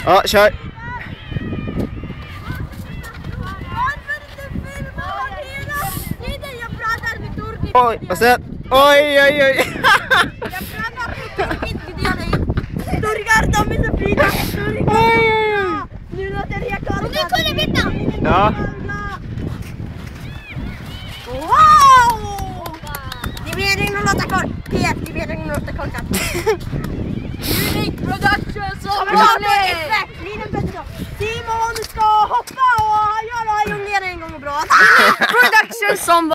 Ja, kör. Oj, och sen... Oj, oj, oj. Jag pratar på turkisk dialekt. Turkar, de är så fina. Turkar. Nu låter jag klara. Och nu kunde vi ta. Ja. Wow! Det blir en låta kort. Det blir en låta kort. Unique Production som vanligt. Simon ska hoppa och göra jonglera en gång och bra. Production som